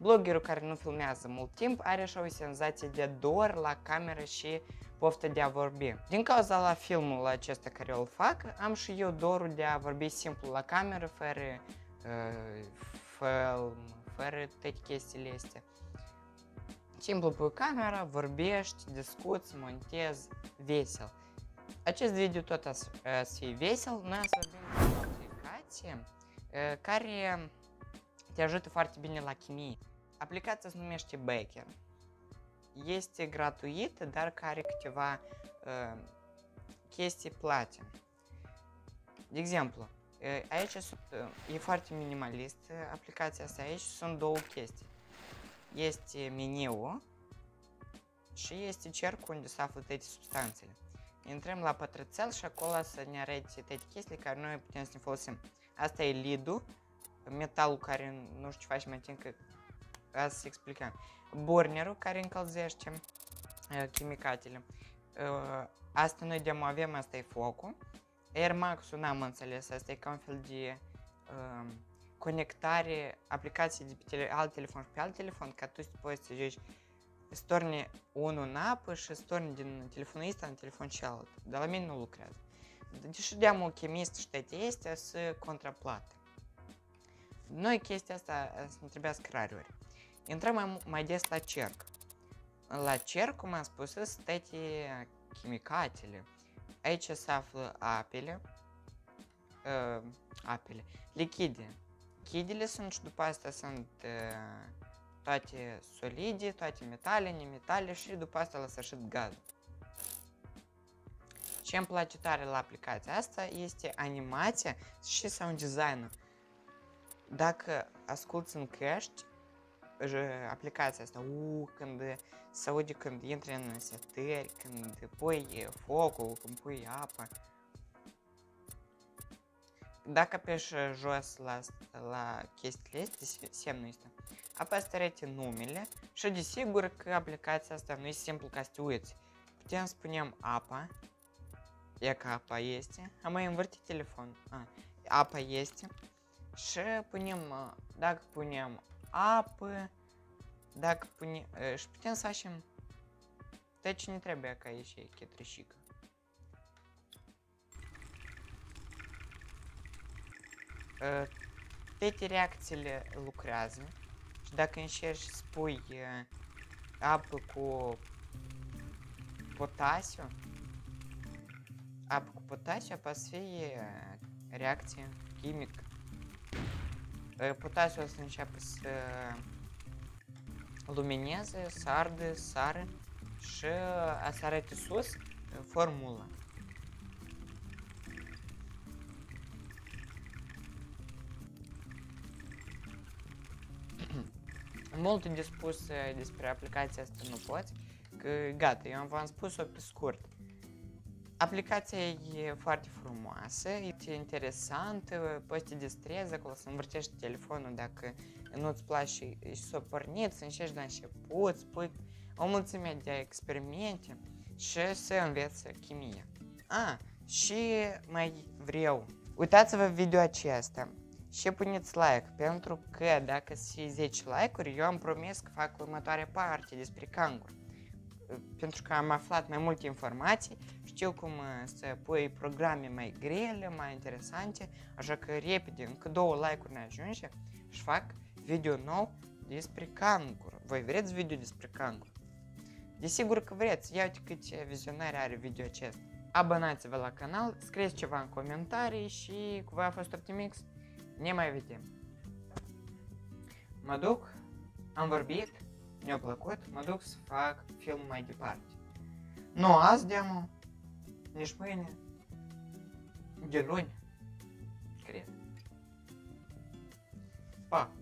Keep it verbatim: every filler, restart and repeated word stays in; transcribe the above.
Bloggerul care nu filmează mult timp are așa o senzație de dor la cameră și poftă de a vorbi. Din cauza la filmul acesta care îl fac, am și eu dorul de a vorbi simplu la cameră, fără uh, film, fără toate chestiile astea. Simplu pe camera, vorbești, discuți, montezi, vesel. Acest video tot a să fie vesel. Noi să vorbim de o aplicație uh, care te ajută foarte bine la chimie. Aplicația se numește Becker. Este gratuită, dar care câteva uh, chestii plate. De exemplu, uh, aici sunt, uh, e foarte minimalist aplicația asta. Aici sunt două chestii. Este meniul și este cercul unde se află toate substanțele. Intrăm la pătrățel și acolo să ne arăte toate chestiile care noi putem să ne folosim. Asta e lidul, metalul care nu știu ce face mai timp că asta să explicăm. Burnerul care încălzește uh, chimicatele. Uh, asta noi de avem, asta e focul. Air Max-ul n-am înțeles, asta e ca un fel de uh, conectare aplicații de pe tele alt telefon și pe alt telefon, ca tu poți să joci storni unul în apă și storni din telefonul ăsta în telefon celălalt. Dar la mine nu lucrează. Deși de-am o chimist și toate astea să contraplată. Noi chestia asta să ne trebuiască rare ori. Intrăm mai, mai des la cerc. La cerc, cum am spus, sunt toate chimicatele. Aici se află apele, uh, apele, lichide. Lichidele sunt și după asta sunt uh, toate solide, toate metale, nemetale și după asta la sfârșit gazul. Ce îmi place tare la aplicația asta este animația și sound design-ul. Dacă asculti în căști aplicația asta, uh, când se aude când intri în setări, când pui focul, când pui apă. Dacă apeși jos la, la chestiile astea, semnul ăsta, apoi să arăte numele și desigur că aplicația asta nu e simplu ca să te uiți. Putem să punem apa, e că apa este, am mai învârtit telefonul, a, apa este și punem, dacă punem apă, dacă punem, și putem să facem tot ce ne trebuie ca ieși chetrășică. Toate reacțiile lucrează și dacă încerci să pui apă cu potasiu, apă cu potasiu poate să fie reacție chimică. Potasiul o să înceapă să lumineze, să ardă, să sară și a să arate sus formula. Multe de spus despre aplicația asta nu poți, că gata, eu v-am spus-o pe scurt. Aplicația e foarte frumoasă, e interesantă, poți să te distrezi acolo, să învârtești telefonul dacă nu-ți place și să o porniți, să încerci de la început, spui o mulțime de experimente și să înveți chimie. A, și mai vreau, uitați-vă video acesta și puneți like, pentru că dacă se zece like-uri, eu am promis că fac următoarea parte despre cangur. Pentru că am aflat mai multe informații, știu cum să pui programe mai grele, mai interesante, așa că repede, încă două like-uri ne ajunge și fac video nou despre cangur. Voi vreți video despre cangur? Desigur că vreți, ia uite câte vizionare are video acesta. Abonați-vă la canal, scrieți ceva în comentarii și cu voi a fost Optimix. Ne mai vedem. Mă duc, am vorbit, mi-a plăcut, mă duc să fac film mai departe. Nu azi demo, nici mâine, de luni, cred. Pa!